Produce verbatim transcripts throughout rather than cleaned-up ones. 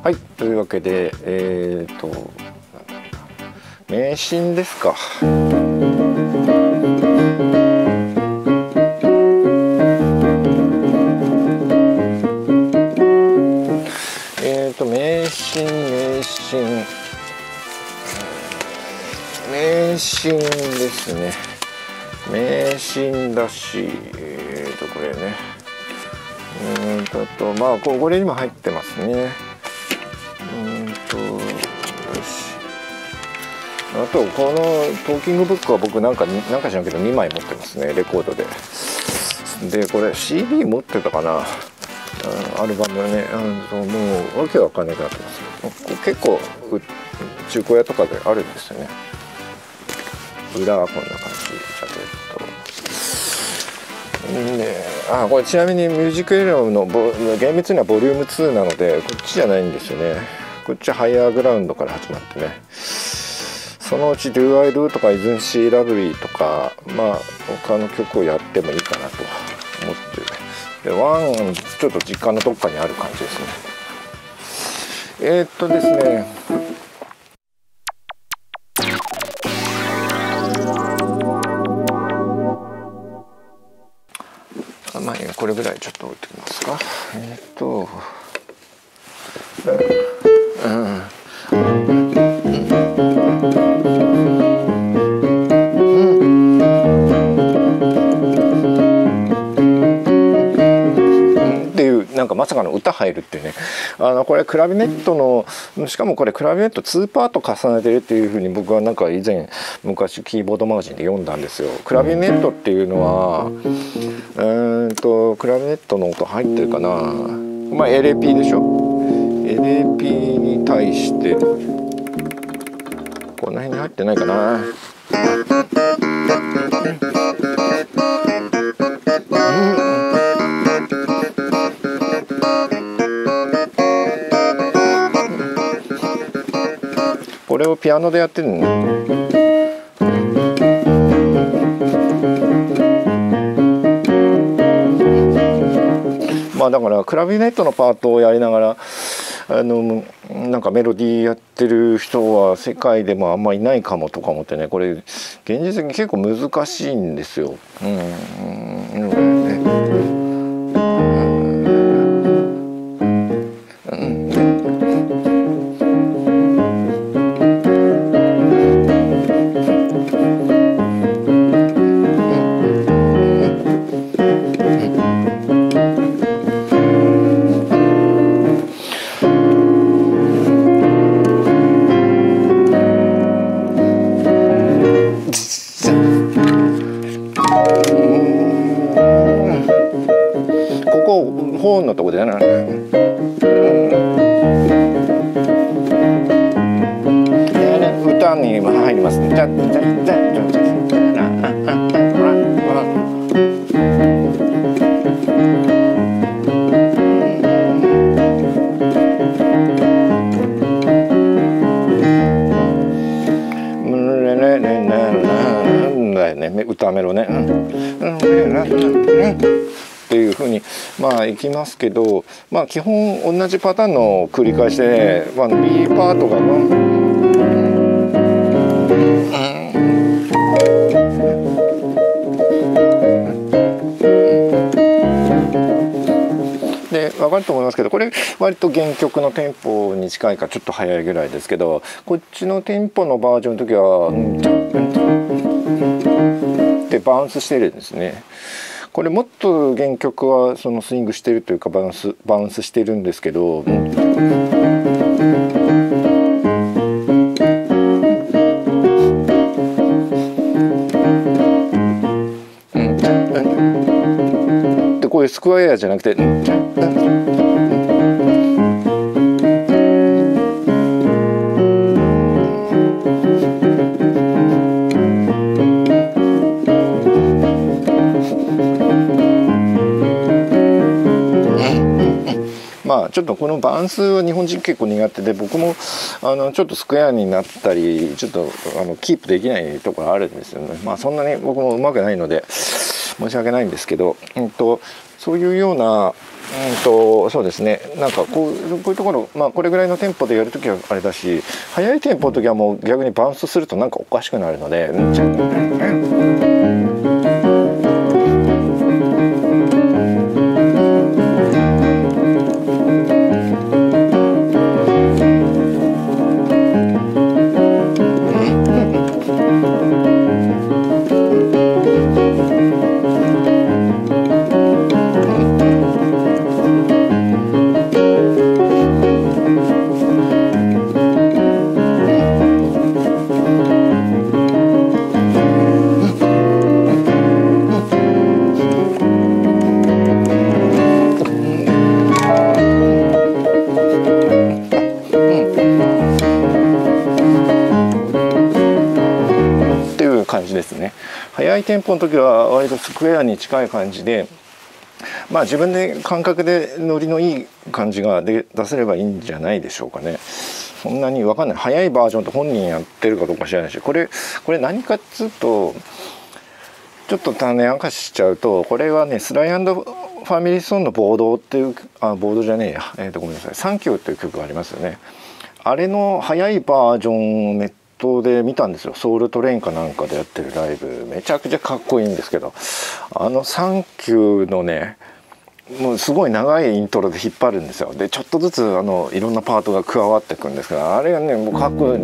はい、というわけで、えーと、迷信ですか。えーと、迷信、迷信、迷信ですね。迷信だし、えーと、これね。うーんと、あと、まあ、これにも入ってますね。うーんと、よし。あと、このトーキングブックは僕なんか、なんか知らんけどにまい持ってますね、レコードで。で、これ シーディー 持ってたかな。アルバムね、あのもうわけわかんなくなってますよ。結構中古屋とかであるんですよね。裏はこんな感じ。ジャケット。で、あ、これちなみにミュージックエリアの厳密にはボリュームツーなので、こっちじゃないんですよね。こっちはハイヤーグラウンドから始まってね。そのうち Do I Do とか Isn't She Lovely とか、まあ他の曲をやってもいいかなと思ってる。でワンちょっと実家のどっかにある感じですね。えー、っとですねまあこれぐらいちょっと置いてきますか。えー、っとうん、うんなんかまさかの歌入るっていうね。あのこれクラビネットの、しかもこれクラビネットにパート重ねてるっていうふうに僕はなんか以前昔キーボードマガジンで読んだんですよ。クラビネットっていうのはうーんとクラビネットの音入ってるかな。まあ エルエーピー でしょ。エルエーピー に対してこの辺に入ってないかな。これをピアノでやってるのね。まあだからクラビネットのパートをやりながらあのなんかメロディーやってる人は世界でもあんまいないかもとか思ってね、これ現実的に結構難しいんですよ。うん、うんうんホーンのとこでやな。歌に入りますね。じゃじゃじゃじゃ歌メロね。っていう風にまあいきますけど、まあ基本同じパターンの繰り返しで、まあ、B パートが、うんで分かると思いますけど、これ割と原曲のテンポに近いかちょっと速いぐらいですけど、こっちのテンポのバージョンの時はうんってバウンスしてるんですね。これもっと原曲はそのスイングしてるというかバウンスバウンスしてるんですけど、うん、でこういうスクワイアじゃなくて、うんまあちょっとこのバウンスは日本人結構苦手で、僕もあのちょっとスクエアになったりちょっとあのキープできないところあるんですよね。まあそんなに僕もうまくないので申し訳ないんですけど、うんとそういうようなうんとそうですね、なんかこう、こういうところ、まあ、これぐらいのテンポでやるときはあれだし、速いテンポのときはもう逆にバウンスするとなんかおかしくなるので、うんちゃ感じですね。速いテンポの時は割とスクエアに近い感じで、まあ自分で感覚でノリのいい感じがで出せればいいんじゃないでしょうかね。そんなに分かんない、速いバージョンと本人やってるかどうか知らないし、これこれ何かっつうとちょっと種明かししちゃうと、これはねスライ&ファミリーソンのボードっていうあボードじゃねえや、えー、とごめんなさい、サンキューっていう曲がありますよね。あれの速いバージョンをネットで見たんですよ。ソウルトレインかなんかでやってるライブ、めちゃくちゃかっこいいんですけど、あのサンキューのねもうすごい長いイントロで引っ張るんですよ。でちょっとずつあのいろんなパートが加わっていくんですけど、あれがねもうかっこいい。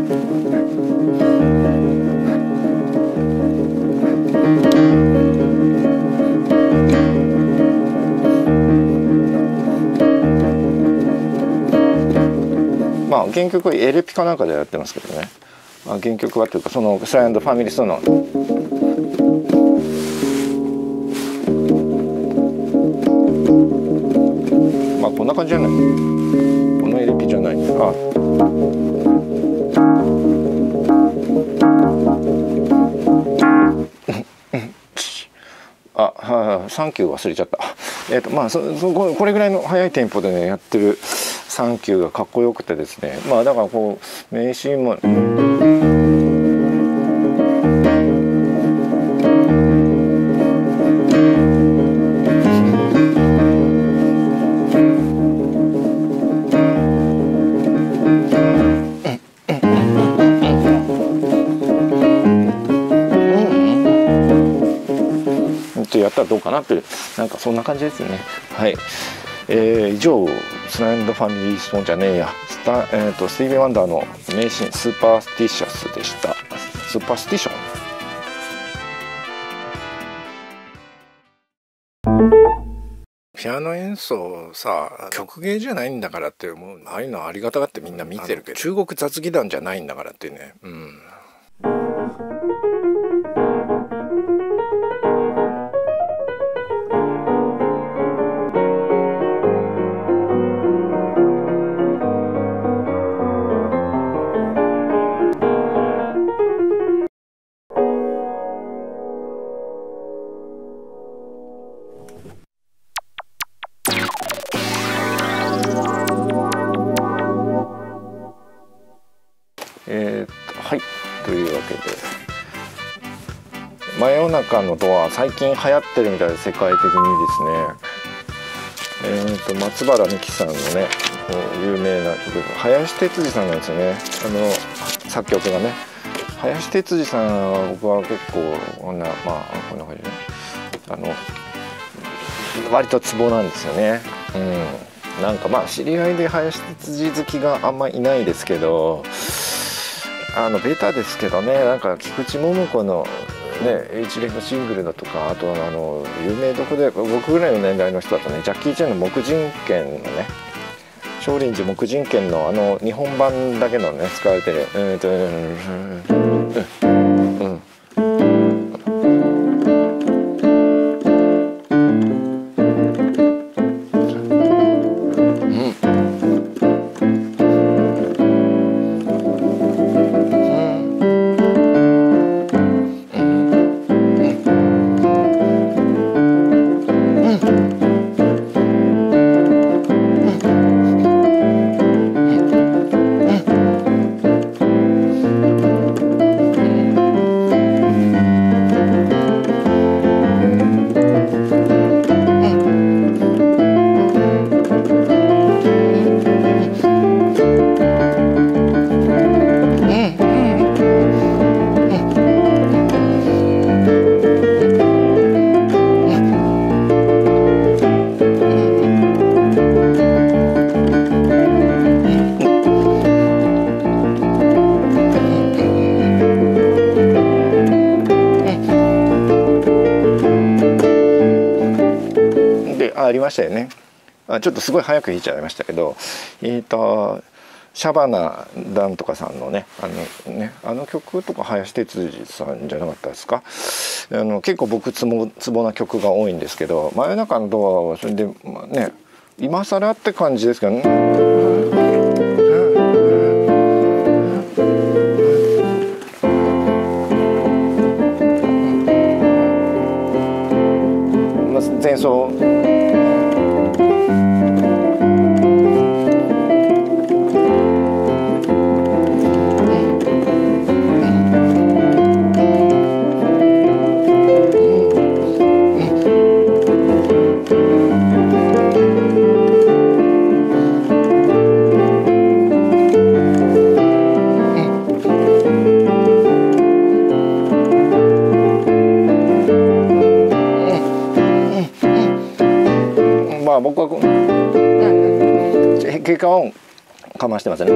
まあ原曲はエレピかなんかでやってますけどね、まあ、原曲はというかそのスライ&ファミリースのまあこんな感じじゃない、このエレピじゃない、ああはいはい、サンキュー忘れちゃった。えっ、ー、とまあそそこれぐらいの速いテンポでねやってるサンキューがかっこよくてですね、まあだからこう名シーンもやったらどうかなっていう、なんかそんな感じですね。はい、えー、以上スライ&ファミリーストーンじゃねえやスタ、えー、とスティービー・ワンダーの名シーンスーパースティシャスでした。スーパースティション、ピアノ演奏さ曲芸じゃないんだからって思う、ああいうのありがたがってみんな見てるけど、中国雑技団じゃないんだからってね、うん。えー、はいというわけで真夜中のドア最近流行ってるみたいで世界的にですね、えー、と松原美樹さんのね有名な曲、林哲司さんなんですよね、あの作曲がね。林哲司さんは僕は結構こんなまあこんな感じで、ね、あの割とツボなんですよね。うん、なんかまあ知り合いで林哲司好きがあんまいないですけど、あのベタですけどね、なんか菊池桃子のね一連のシングルだとか、あとはあの有名どこで僕ぐらいの年代の人だとね、ジャッキー・チェンの木人剣のね、少林寺木人剣のあの日本版だけのね使われてるうんとうんうんうありましたよね。あ、ちょっとすごい早く弾いちゃいましたけど、えっとシャバナなんとかさんのね、あのね、あの曲とか林哲司さんじゃなかったですか。あの結構僕ツボツボな曲が多いんですけど、真夜中のドアはそれで、まあ、ね、今更って感じですけどね。前奏。まあ僕はこう経過音かましてますね。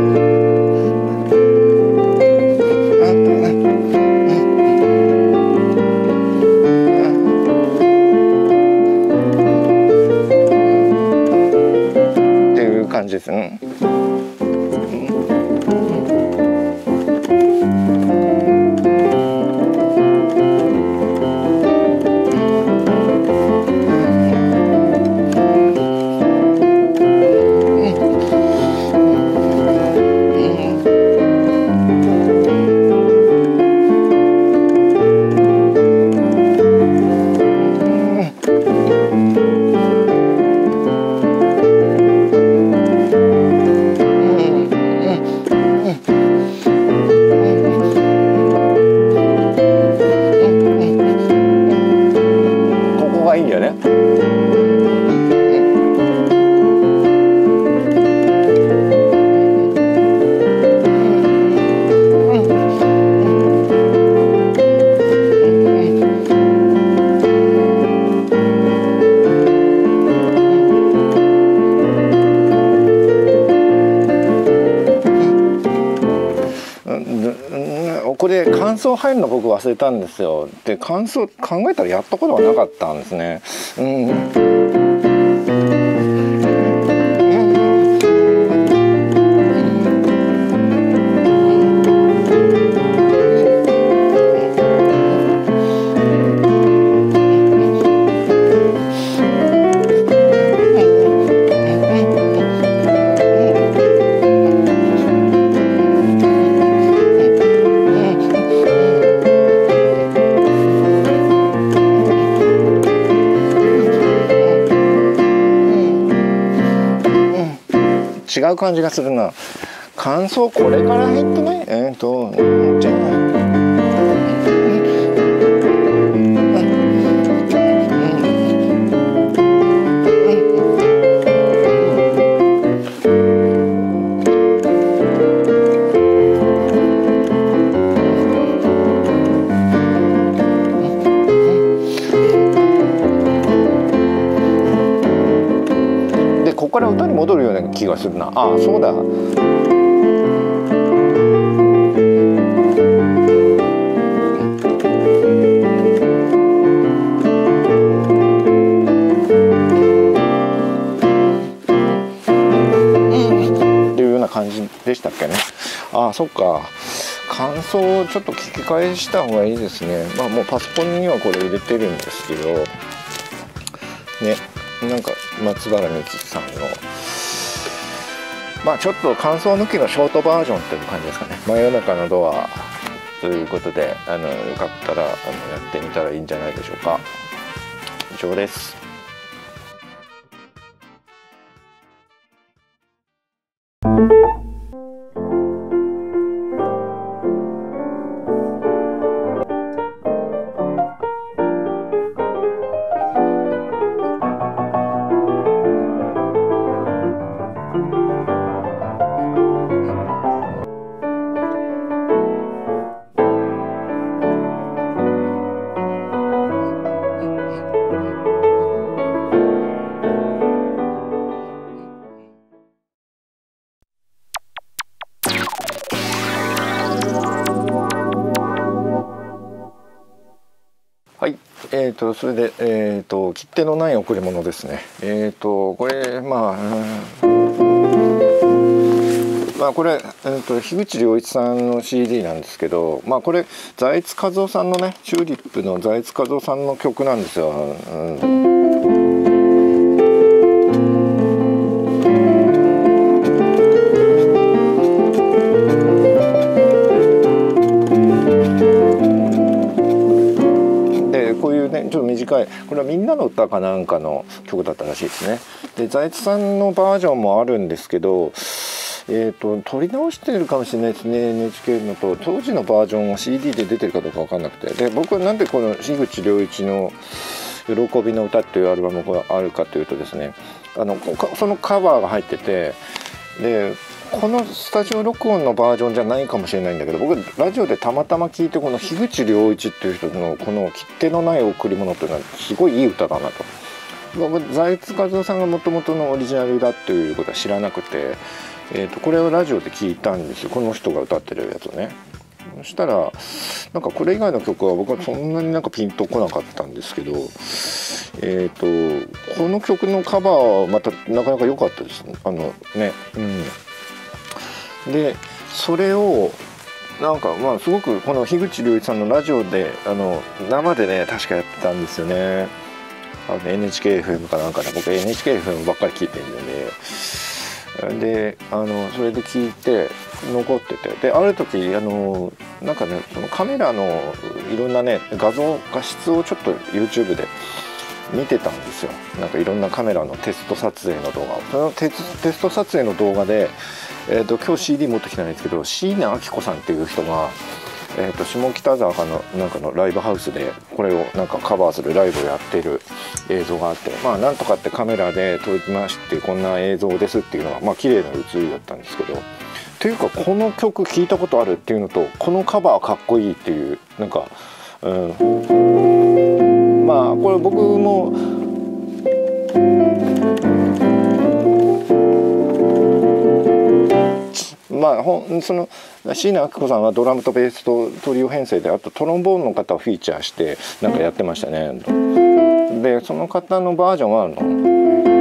っていう感じですね。これ感想入るの僕忘れたんですよ。で感想考えたらやったことがなかったんですね。うん。違う感じがするな。感想これから入ってない？えっと、じゃあ。ここから歌に戻るような気がするな。ああ、そうだ。っていうような感じでしたっけね。ああ、そっか。感想をちょっと聞き返した方がいいですね。まあもうパソコンにはこれ入れてるんですけどね。なんか松原みきさんのまあちょっと感想抜きのショートバージョンという感じですかね。真夜中のドアということで、あのよかったらあのやってみたらいいんじゃないでしょうか。以上です。 はい、えーとそれで、えーと切手のない贈り物ですね。えーとこれまあ、まあこれ、えーと樋口良一さんの シーディー なんですけど、まあこれ財津和夫さんのね、チューリップの財津和夫さんの曲なんですよ。うんちょっと短い、これはみんなの歌かなんかの曲だったらしいですね。で財津さんのバージョンもあるんですけど、えーと撮り直してるかもしれないですね、 エヌエイチケー のと。当時のバージョンは シーディー で出てるかどうか分かんなくて、で僕はなんでこの樋口良一の「喜びの歌」っていうアルバムがあるかというとですね、あのそのカバーが入ってて、でこのスタジオ録音のバージョンじゃないかもしれないんだけど、僕ラジオでたまたま聞いて、この樋口良一っていう人のこの切手のない贈り物っていうのはすごいいい歌だなと。僕財津和夫さんがもともとのオリジナルだっていうことは知らなくて、えー、とこれをラジオで聞いたんですよ、この人が歌ってるやつをね。そしたらなんかこれ以外の曲は僕はそんなになんかピンとこなかったんですけど、えー、とこの曲のカバーはまたなかなか良かったですね。あのね、うんでそれをなんかまあすごくこの樋口良一さんのラジオであの生でね確かやってたんですよね。あの エヌエイチケーエフエム かなんかで、僕 エヌエイチケーエフエム ばっかり聞いてるんで、であのそれで聞いて残ってて、である時あのなんかねそのカメラのいろんなね画像画質をちょっと YouTube で見てたんですよ。なんかいろんなカメラのテスト撮影の動画を、そのテス、テスト撮影の動画で、えー、と今日 シーディー 持ってきたんですけど、椎名彰子さんっていう人が、えー、と下北沢かのなんかのライブハウスでこれをなんかカバーするライブをやっている映像があって、まあなんとかってカメラで撮りましてこんな映像ですっていうのはまあ綺麗な写りだったんですけど、というかこの曲聞いたことあるっていうのと、このカバーかっこいいっていう、なんか、うん、まあこれ僕もまあ、ほんその椎名彰子さんはドラムとベースとトリオ編成で、あとトロンボーンの方をフィーチャーしてなんかやってましたね。でその方のバージョンはあの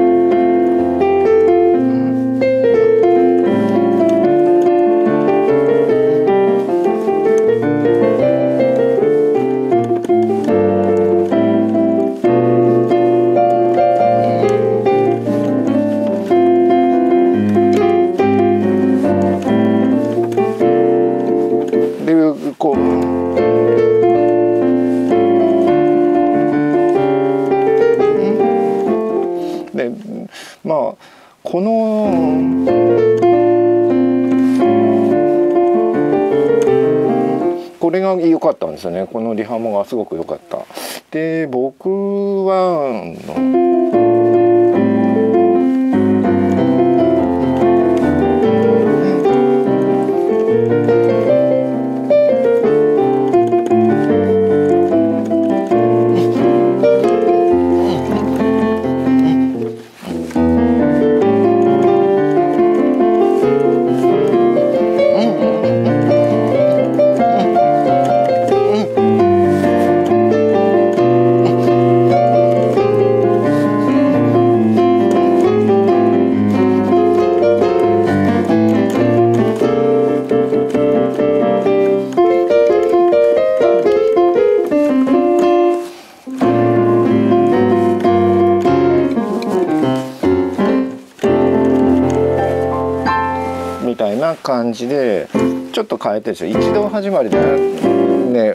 こうでまあこのこれが良かったんですよね。このリハモがすごく良かった。で僕はみたいな感じでちょっと変えてるんですよ。一度始まりでね、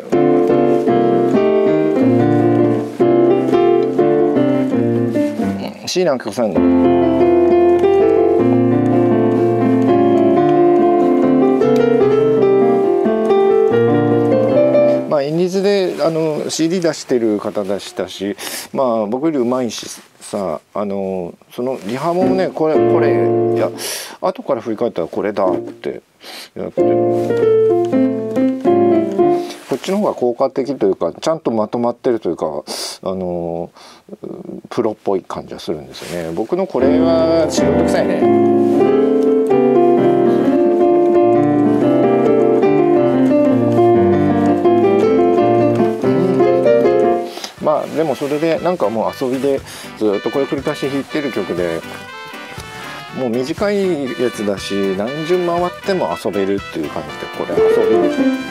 椎名彰子さんまあインディーズであの シーディー 出してる方でしたし、まあ僕よりうまいしさ、あのそのリハもね、これこれいや後から振り返ったらこれだってやって、こっちの方が効果的というかちゃんとまとまってるというか、あのプロっぽい感じはするんですよね。僕のこれは素人臭いね。 まあでもそれでなんかもう遊びでずっとこれ繰り返し弾いてる曲で、もう短いやつだし何巡回っても遊べるっていう感じで、これ遊びですね。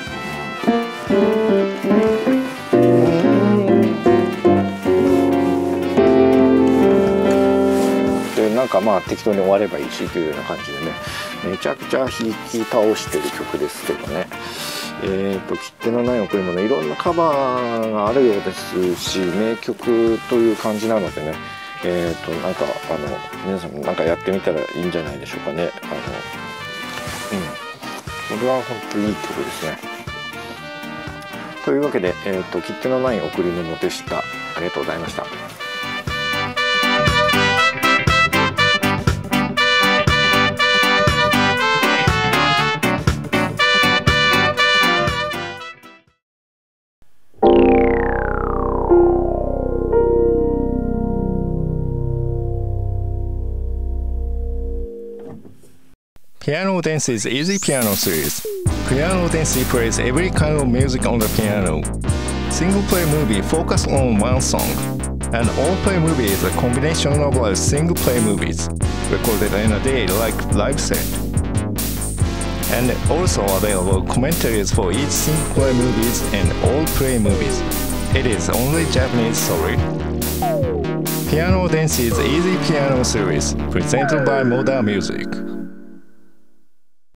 でなんかまあ適当に終わればいいしというような感じでね、めちゃくちゃ弾き倒してる曲ですけどね。えーと切手のない贈り物、いろんなカバーがあるようですし、名曲という感じなのでね、えーとなんかあの皆さんもなんかやってみたらいいんじゃないでしょうかね。あのうんこれは本当にいい曲ですね。というわけで、えーと切手のない贈り物でした。ありがとうございました。 Piano Dance's Easy Piano Series. Piano Dance plays every kind of music on the piano. Single play movie focus on one song, and all play movie is a combination of uh, single play movies recorded in a day like live set. And also available commentaries for each single play movies and all play movies. It is only Japanese story. Piano Dance's Easy Piano Series, presented by Modern Music.